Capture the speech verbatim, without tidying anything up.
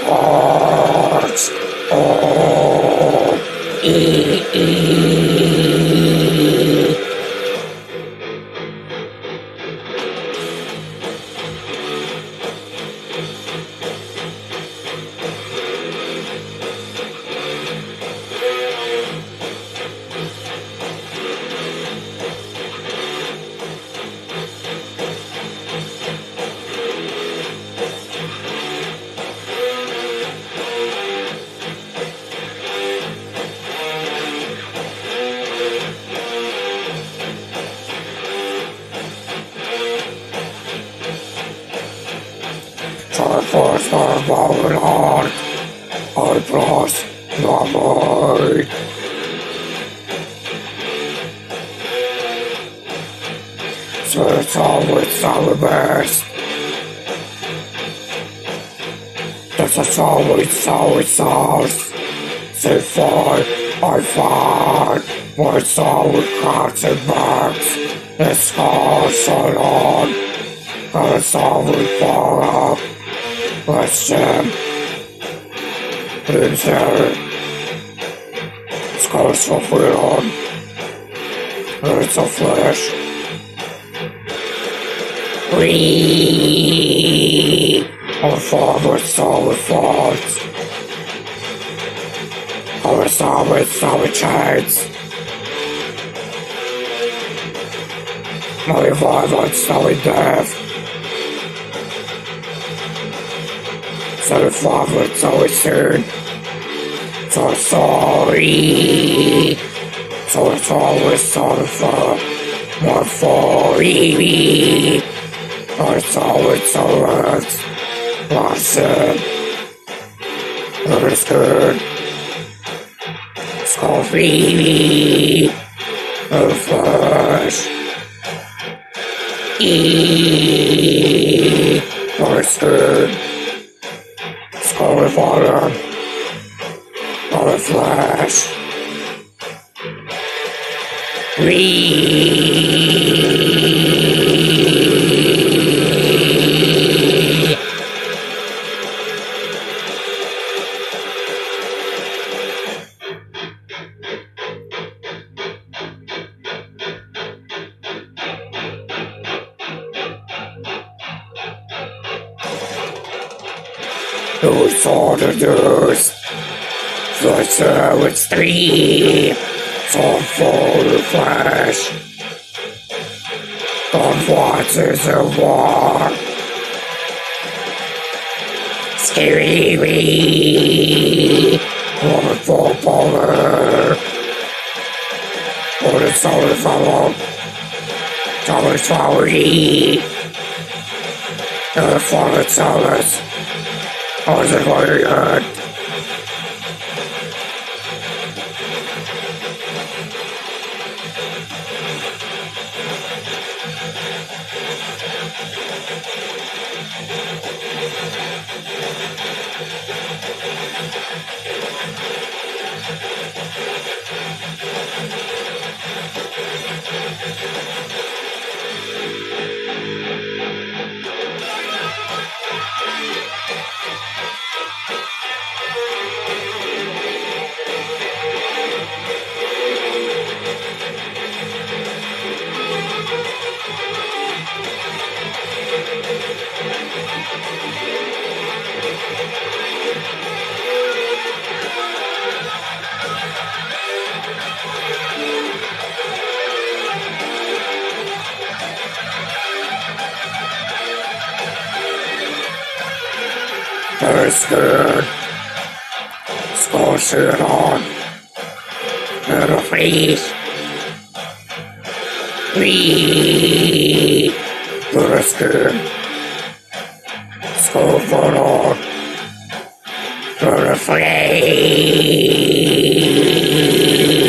Scourge. Oh, e e. First of our heart, I trust the void. So it's always our best. This is always always ours. So far, I find my soul with cracks and marks. It's scars so long, and it's always far up. Question. Who's there? Scourge for freedom. It's a flesh. We our father saw with faults. Our saw with sour chains. My father saw with death. So the father is always soon. So sorry. So it's always sorry for my folly. It's always always blessed. It is good. It's coffee. The flesh. Eat. It's good. Holy Father, Holy Flesh, we. Who saw the news? The show it's three. So full of flesh. God watches a war. Scary me. Wonderful polar. What is so to follow? Dollar sorry. The father tells us. I was just wondering, uh, very scared. Scourge it on. Little face. We. Very scared. Scourge it on. Little face.